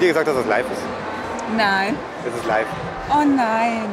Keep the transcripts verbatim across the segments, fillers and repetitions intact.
dir gesagt, dass das live ist? Nein. Es ist live. Oh nein.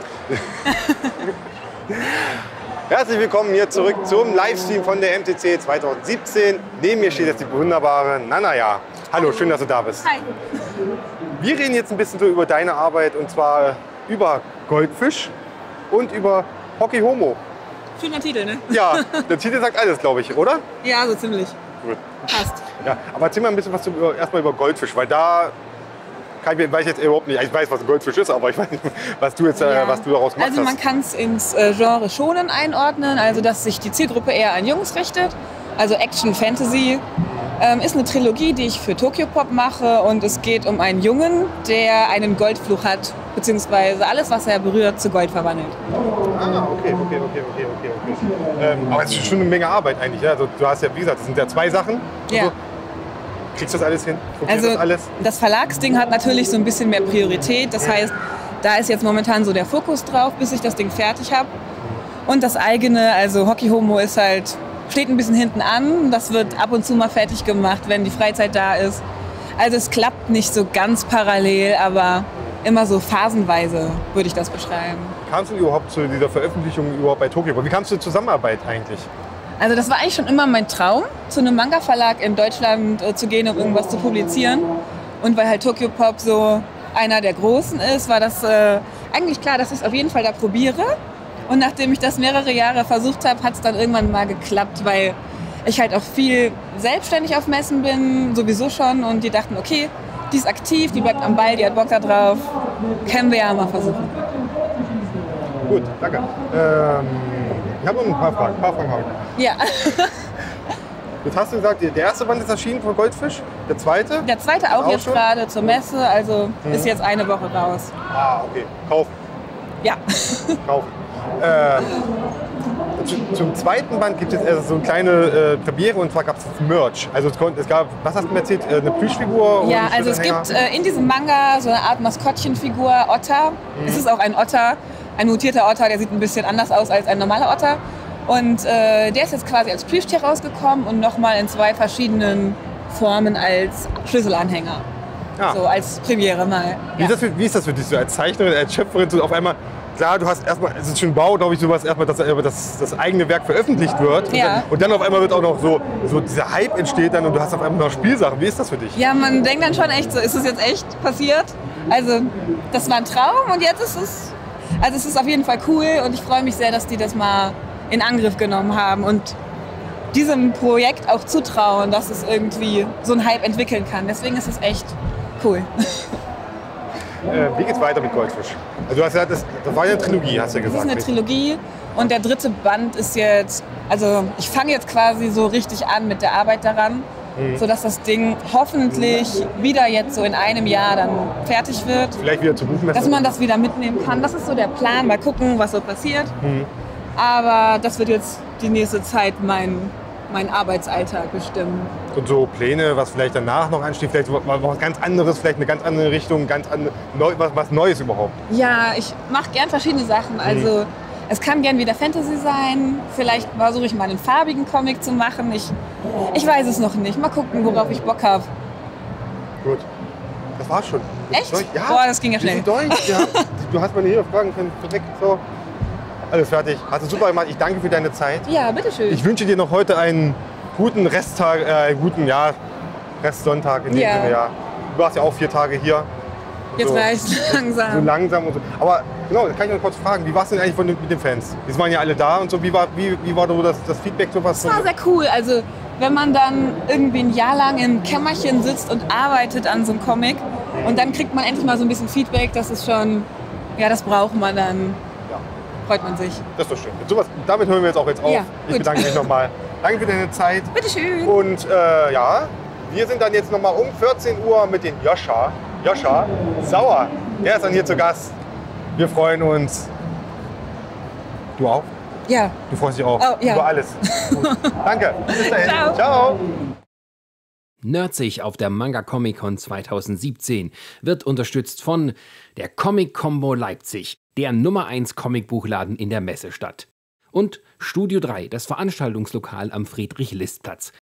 Herzlich willkommen hier zurück zum Livestream von der M T C zwanzig siebzehn. Neben mir steht jetzt die wunderbare Nanaya. Hallo, schön, dass du da bist. Hi. Wir reden jetzt ein bisschen so über deine Arbeit und zwar über Goldfisch und über Hockey Homo. Schöner Titel, ne? Ja, der Titel sagt alles, glaube ich, oder? Ja, so ziemlich. Gut. Passt. Ja, aber erzähl mal ein bisschen was über, erstmal über Goldfisch, weil da kann ich, weiß ich jetzt überhaupt nicht. Ich weiß, was ein Goldfisch ist, aber ich weiß nicht, was du jetzt, Ja. äh, was du daraus machst. Also man kann es ins äh, Genre Shonen einordnen, also dass sich die Zielgruppe eher an Jungs richtet. Also Action, Fantasy. Ähm, ist eine Trilogie, die ich für Tokyopop mache und es geht um einen Jungen, der einen Goldfluch hat, beziehungsweise alles, was er berührt, zu Gold verwandelt. Ah, okay, okay, okay, okay, okay, okay. Ähm, aber es ist schon eine Menge Arbeit eigentlich. Ja? Also, du hast ja, wie gesagt, das sind ja zwei Sachen. Ja. Also, kriegst du das alles hin? Funktioniert Also das alles? das Verlagsding hat natürlich so ein bisschen mehr Priorität. Das heißt, da ist jetzt momentan so der Fokus drauf, bis ich das Ding fertig habe. Und das eigene, also Hockey Homo ist halt, steht ein bisschen hinten an. Das wird ab und zu mal fertig gemacht, wenn die Freizeit da ist. Also es klappt nicht so ganz parallel, aber immer so phasenweise würde ich das beschreiben. Kamst du überhaupt zu dieser Veröffentlichung überhaupt bei Tokyopop? Wie kamst du zur Zusammenarbeit eigentlich? Also das war eigentlich schon immer mein Traum, zu einem Manga-Verlag in Deutschland äh, zu gehen, um irgendwas zu publizieren. Und weil halt Tokyopop so einer der Großen ist, war das äh, eigentlich klar, dass ich es auf jeden Fall da probiere. Und nachdem ich das mehrere Jahre versucht habe, hat es dann irgendwann mal geklappt, weil ich halt auch viel selbstständig auf Messen bin, sowieso schon. Und die dachten, okay, die ist aktiv, die bleibt am Ball, die hat Bock da drauf. Können wir ja mal versuchen. Gut, danke. Ähm, ich habe noch ein paar Fragen. Ein paar Fragen habe ich. Ja. Jetzt hast du gesagt, der erste Band ist erschienen von Goldfisch, der zweite? Der zweite auch, Auch jetzt schon? gerade zur Messe, also Mhm. ist jetzt eine Woche raus. Ah, okay. Kaufen, Ja. kaufen. Äh, zu, zum zweiten Band gibt es jetzt also so eine kleine äh, Premiere und zwar gab es Merch. Also es, konnte, es gab, was hast du mir erzählt, äh, eine Plüschfigur? und Ja, also es Schlüsselanhänger? gibt äh, in diesem Manga so eine Art Maskottchenfigur, Otter. Mhm. Es ist auch ein Otter, ein mutierter Otter, der sieht ein bisschen anders aus als ein normaler Otter. Und äh, der ist jetzt quasi als Plüschtier rausgekommen und nochmal in zwei verschiedenen Formen als Schlüsselanhänger. Ja. So als Premiere mal. Wie, ist das für, wie ist das für dich, so als Zeichnerin, als Schöpferin, so auf einmal, klar, du hast erstmal, es ist schon Bau, glaube ich, sowas erstmal, dass das, das eigene Werk veröffentlicht wird. Und, Ja. dann, und dann auf einmal wird auch noch so, so dieser Hype entsteht dann und du hast auf einmal noch Spielsachen. Wie ist das für dich? Ja, man denkt dann schon echt so, ist es jetzt echt passiert? Also, das war ein Traum und jetzt ist es, also es ist auf jeden Fall cool und ich freue mich sehr, dass die das mal in Angriff genommen haben und diesem Projekt auch zutrauen, dass es irgendwie so einen Hype entwickeln kann. Deswegen ist es echt cool. Äh, wie geht's weiter mit Goldfisch? Also du hast ja, das, das war ja eine Trilogie, hast du ja Das gesagt. ist eine Trilogie und der dritte Band ist jetzt, also ich fange jetzt quasi so richtig an mit der Arbeit daran, Mhm. sodass das Ding hoffentlich wieder jetzt so in einem Jahr dann fertig wird. Vielleicht wieder zur Buchmesse. Dass man das wieder mitnehmen kann. Das ist so der Plan. Mal gucken, was so passiert. Mhm. Aber das wird jetzt die nächste Zeit mein, mein Arbeitsalltag bestimmen. Und so Pläne, was vielleicht danach noch ansteht, vielleicht mal was ganz anderes, vielleicht eine ganz andere Richtung, ganz andere, neu, was, was Neues überhaupt. Ja, ich mache gern verschiedene Sachen. Also es kann gern wieder Fantasy sein. Vielleicht versuche ich mal einen farbigen Comic zu machen. Ich, ich weiß es noch nicht. Mal gucken, worauf ich Bock habe. Gut. Das war's schon. Wir sind Echt? durch. Ja, Boah, das ging ja wir schnell. sind durch. Ja. Du hast meine Fragen können. Perfekt. So. Alles fertig. Hast du super gemacht. Ich danke für deine Zeit. Ja, bitteschön. Ich wünsche dir noch heute einen guten Resttag, äh, einen guten ja, Restsonntag in dem Ja. Sinne. Ja. Du warst ja auch vier Tage hier. Jetzt so, reicht's so langsam. langsam und so. Aber genau, kann ich noch kurz fragen, wie war es denn eigentlich von den, mit den Fans? Die waren ja alle da und so. Wie war, wie, wie war so das, das Feedback? So was Das war sehr cool. Also wenn man dann irgendwie ein Jahr lang im Kämmerchen sitzt und arbeitet an so einem Comic und dann kriegt man endlich mal so ein bisschen Feedback, das ist schon, ja, das braucht man dann. Ja. Freut man sich. Das ist doch schön. Mit sowas, damit hören wir jetzt auch jetzt auf. Ja, ich gut. bedanke mich nochmal. Danke für deine Zeit. Bitteschön. Und äh, ja, wir sind dann jetzt nochmal um vierzehn Uhr mit dem Joscha. Joscha Sauer. Der ist dann hier zu Gast. Wir freuen uns. Du auch? Ja. Du freust dich auch Oh, ja. über alles. Gut. Danke. Bis dahin. Ciao. Ciao. Nerdsig auf der Manga Comic Con zwanzig siebzehn wird unterstützt von der Comic Combo Leipzig, der Nummer eins Comicbuchladen in der Messestadt. Und Studio drei, das Veranstaltungslokal am Friedrich-List-Platz.